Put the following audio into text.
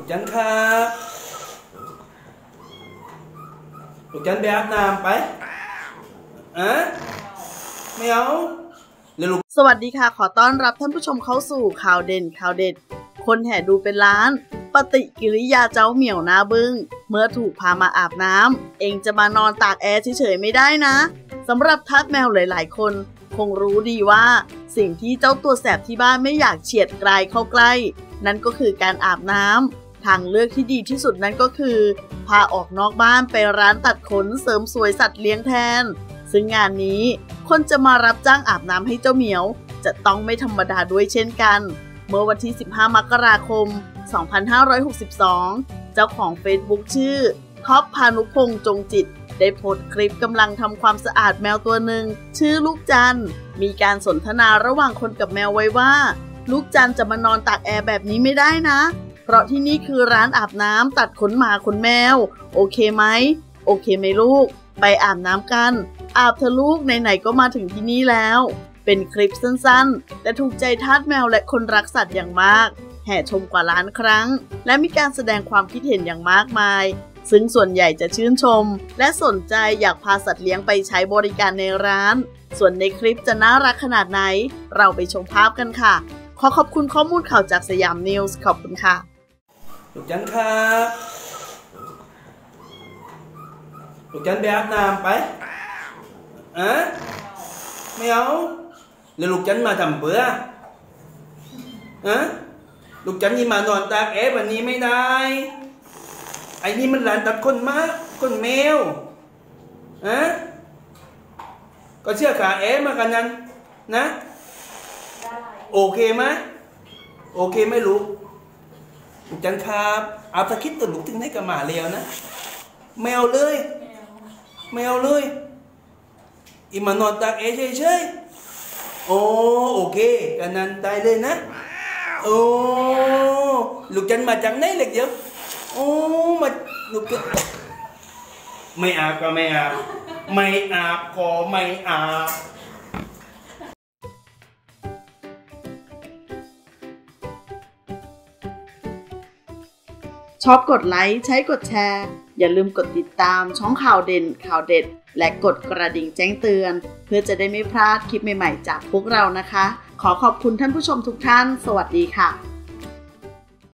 จันครับลูกจันไปอาบน้ำไปไม่เอาสวัสดีค่ะขอต้อนรับท่านผู้ชมเข้าสู่ข่าวเด่นข่าวเด็ดคนแห่ดูเป็นล้านปฏิกิริยาเจ้าเหมียวหน้าบึ้งเมื่อถูกพามาอาบน้ำเองจะมานอนตากแอร์เฉยๆไม่ได้นะสำหรับทาสแมวหลายๆคนคงรู้ดีว่าสิ่งที่เจ้าตัวแสบที่บ้านไม่อยากเฉียดไกลเข้าใกล้นั่นก็คือการอาบน้ำทางเลือกที่ดีที่สุดนั้นก็คือพาออกนอกบ้านไปร้านตัดขนเสริมสวยสัตว์เลี้ยงแทนซึ่งงานนี้คนจะมารับจ้างอาบน้ำให้เจ้าเหมียวจะต้องไม่ธรรมดาด้วยเช่นกันเมื่อวันที่15 มกราคม 2562 เจ้าของ Facebook ชื่อท็อปพานุพงษ์จงจิตได้โพสต์คลิปกำลังทำความสะอาดแมวตัวหนึ่งชื่อลูกจันมีการสนทนาระหว่างคนกับแมวไว้ว่าลูกจันจะมานอนตากแอร์แบบนี้ไม่ได้นะเพราะที่นี่คือร้านอาบน้ำตัดขนหมาขนแมวโอเคไหมโอเคไหมลูกไปอาบน้ำกันอาบเถอะลูกไหนๆก็มาถึงที่นี่แล้วเป็นคลิปสั้นๆแต่ถูกใจทาสแมวและคนรักสัตว์อย่างมากแห่ชมกว่าล้านครั้งและมีการแสดงความคิดเห็นอย่างมากมายซึ่งส่วนใหญ่จะชื่นชมและสนใจอยากพาสัตว์เลี้ยงไปใช้บริการในร้านส่วนในคลิปจะน่ารักขนาดไหนเราไปชมภาพกันค่ะขอบคุณข้อมูลข่าวจากสยามนิวส์ขอบคุณค่ะลูกจันครับลูกจันไปอาบน้ำไปไม่เอาแล้วลูกจันมาทำเบื่อลูกจันนี่มานอนตากแอร์วันนี้ไม่ได้ไอ้นี่มันหลานตัดคนมาคนแมวก็เชื่อขาแอร์มากันนั้นนะโอเคไหมโอเคไหมลูกจันครับเอาตะคิดตัวลูกถึงได้กับหมาเลวนะแมวเลยแมวเลยอีมานอนตากแอร์เฉยๆโอเคกันนั้นได้เลยนะลูกจันมาจากไหนเล็กเดียวมาลูกจันไม่อาบก็ไม่อาบไม่อาบก็ไม่อาบชอบกดไลค์ใช้กดแชร์อย่าลืมกดติดตามช่องข่าวเด่นข่าวเด็ดและกดกระดิ่งแจ้งเตือนเพื่อจะได้ไม่พลาดคลิปใหม่ๆจากพวกเรานะคะขอขอบคุณท่านผู้ชมทุกท่านสวัสดีค่ะ